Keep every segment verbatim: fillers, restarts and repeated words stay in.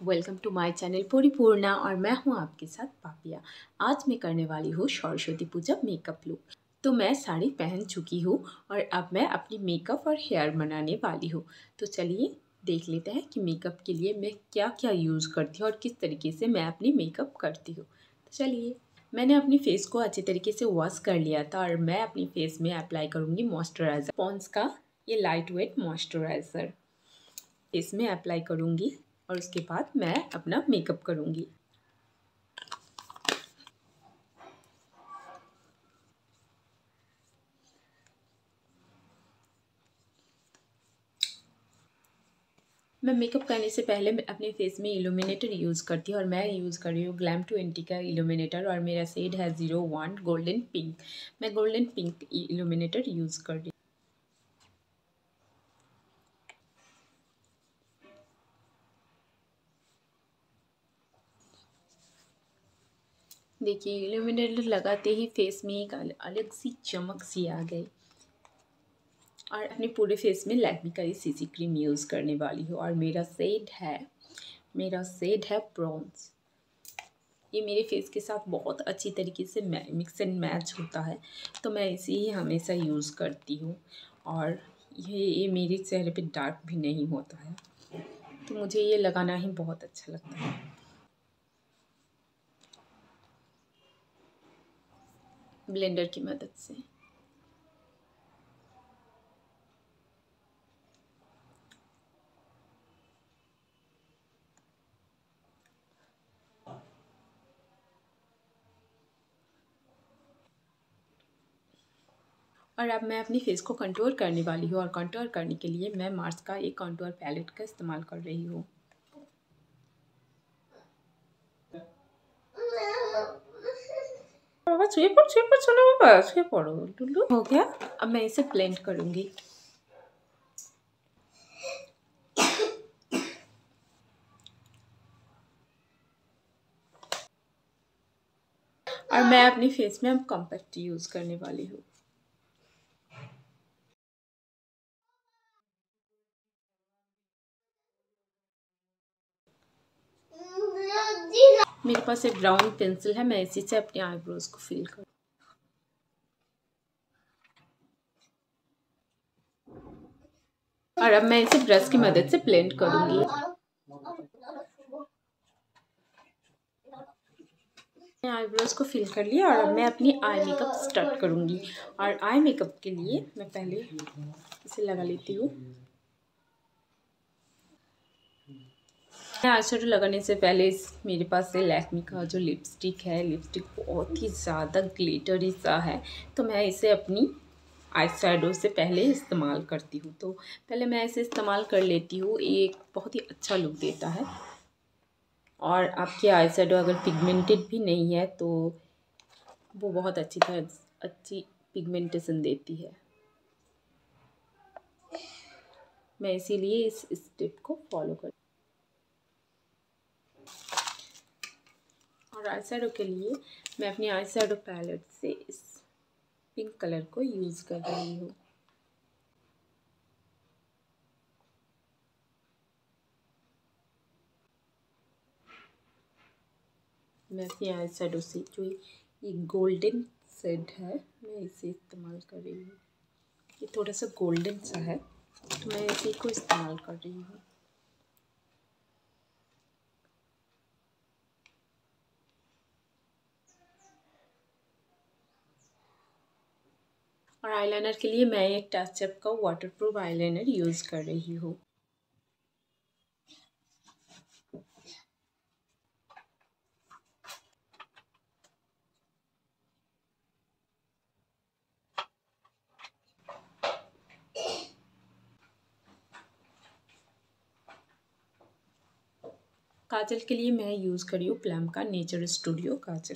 Welcome to my channel Paripurna और मैं हूं आपके साथ पापिया। आज मैं करने वाली हूँ सरस्वती पूजा मेकअप लुक। तो मैं साड़ी पहन चुकी हूँ और अब मैं अपनी मेकअप और हेयर बनाने वाली हूँ। तो चलिए देख लेते हैं कि मेकअप के लिए मैं क्या क्या यूज़ करती हूँ और किस तरीके से मैं अपनी मेकअप करती हूँ। तो चलिए, मैंने अपनी फेस को अच्छे तरीके से वॉश कर लिया था और मैं अपनी फेस में अप्लाई करूँगी मॉइस्चराइज़र। पॉन्ड्स का ये लाइट वेट मॉइस्चराइज़र फेस में अप्लाई करूँगी और उसके बाद मैं अपना मेकअप करूँगी। मैं मेकअप करने से पहले मैं अपने फेस में इल्यूमिनेटर यूज़ करती हूँ और मैं यूज़ कर रही हूँ ग्लैम ट्वेंटी का इल्यूमिनेटर और मेरा शेड है ज़ीरो वन गोल्डन पिंक। मैं गोल्डन पिंक इल्यूमिनेटर यूज़ कर रही हूँ। देखिए, इल्यूमिनेटर लगाते ही फेस में एक अलग सी चमक सी आ गई। और अपने पूरे फेस में लैक्मे का ये सीसी क्रीम यूज़ करने वाली हूँ और मेरा शेड है मेरा शेड है ब्राउन्स। ये मेरे फेस के साथ बहुत अच्छी तरीके से मिक्स एंड मैच होता है, तो मैं इसे ही हमेशा यूज़ करती हूँ। और ये ये मेरे चेहरे पे डार्क भी नहीं होता है, तो मुझे ये लगाना ही बहुत अच्छा लगता है। ब्लेंडर की मदद से और अब मैं अपनी फेस को कंटूर करने वाली हूँ और कंटूर करने के लिए मैं मार्स का एक कंटूर पैलेट का इस्तेमाल कर रही हूँ। बाबा छुए पड़ छुए पड़ चलो बाबा छुए पड़ो टुल्लू हो गया। अब मैं इसे ब्लेंड करूँगी। और मैं अपनी फेस में अब कॉम्पैक्ट यूज़ करने वाली हूँ। मेरे पास एक ब्राउन पेंसिल है, मैं इसी से अपने आईब्रोज को फिल करूँ। और अब मैं इसे ब्रश की मदद से ब्लेंड करूँगी। मैंने आईब्रोज को फिल कर लिया और अब मैं अपनी आई मेकअप स्टार्ट करूँगी। और आई मेकअप के लिए मैं पहले इसे लगा लेती हूँ। आई शेडो लगाने से पहले इस मेरे पास से लैक्मे का जो लिपस्टिक है, लिपस्टिक बहुत ही ज़्यादा ग्लिटरी सा है, तो मैं इसे अपनी आई शेडो से पहले इस्तेमाल करती हूँ। तो पहले मैं इसे इस्तेमाल कर लेती हूँ, ये एक बहुत ही अच्छा लुक देता है। और आपकी आई शेडो अगर पिगमेंटेड भी नहीं है तो वो बहुत अच्छी तरह अच्छी पिगमेंटेशन देती है। मैं इसीलिए इस स्टेप को फॉलो कर। और आई शेडो के लिए मैं अपनी आई शेडो पैलेट से इस पिंक कलर को यूज़ कर रही हूँ। मैं अपनी आई शेडो से जो ये गोल्डन शेड है मैं इसे इस्तेमाल कर रही हूँ। ये थोड़ा सा गोल्डन सा है, तो मैं इसी को इस्तेमाल कर रही हूँ। और आईलाइनर के लिए मैं एक टचअप का वाटरप्रूफ आईलाइनर यूज़ कर रही हूँ। काजल के लिए मैं यूज़ कर रही हूँ प्लम का नेचर स्टूडियो काजल।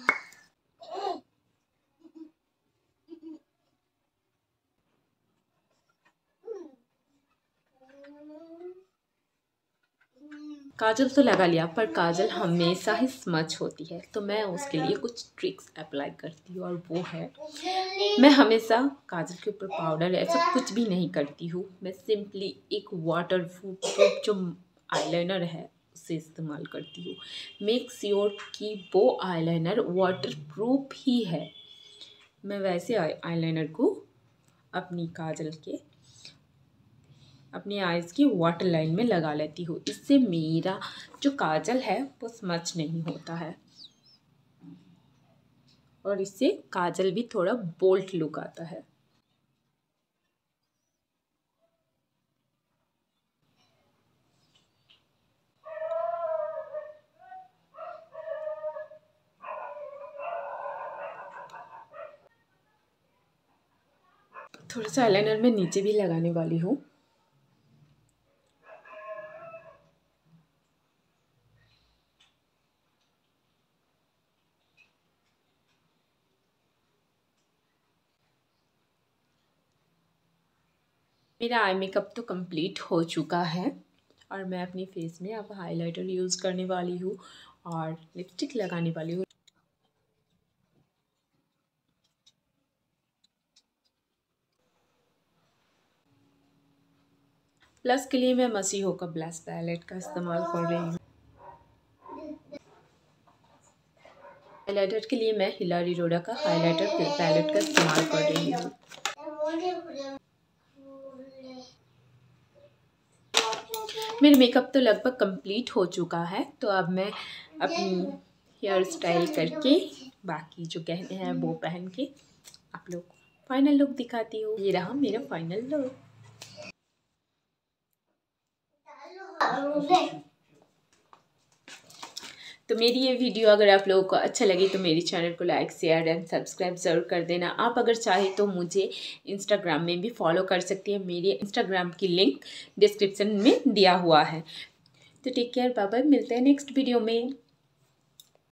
काजल तो लगा लिया, पर काजल हमेशा ही स्मच होती है, तो मैं उसके लिए कुछ ट्रिक्स अप्लाई करती हूँ। और वो है, मैं हमेशा काजल के ऊपर पाउडर ऐसा कुछ भी नहीं करती हूँ। मैं सिंपली एक वाटर प्रूफ जो आईलाइनर है से इस्तेमाल करती हूँ। मेक श्योर कि वो आईलाइनर वाटर प्रूफ ही है। मैं वैसे आईलाइनर को अपनी काजल के अपनी आईज़ की वाटर लाइन में लगा लेती हूँ। इससे मेरा जो काजल है वो स्मच नहीं होता है और इससे काजल भी थोड़ा बोल्ड लुक आता है। थोड़ा सा आईलाइनर मैं नीचे भी लगाने वाली हूँ। मेरा आई मेकअप तो कंप्लीट हो चुका है और मैं अपनी फेस में अब हाइलाइटर यूज़ करने वाली हूँ और लिपस्टिक लगाने वाली हूँ। प्लस के लिए मैं मसीहो का ब्लश पैलेट का इस्तेमाल कर रही हूँ। हाइलाइटर के लिए मैं हिलारी रोडा का हाइलाइटर पैलेट का इस्तेमाल कर रही हूँ। मेरा मेकअप तो लगभग कंप्लीट हो चुका है, तो अब मैं अपनी हेयर स्टाइल करके बाकी जो गहने हैं वो पहन के आप लोग फाइनल लुक दिखाती हूँ। ये रहा मेरा फाइनल लुक। तो मेरी ये वीडियो अगर आप लोगों को अच्छा लगे तो मेरी चैनल को लाइक शेयर एंड सब्सक्राइब ज़रूर कर देना। आप अगर चाहे तो मुझे इंस्टाग्राम में भी फॉलो कर सकती हैं। मेरे इंस्टाग्राम की लिंक डिस्क्रिप्शन में दिया हुआ है। तो टेक केयर, बाय बाय, मिलते हैं नेक्स्ट वीडियो में।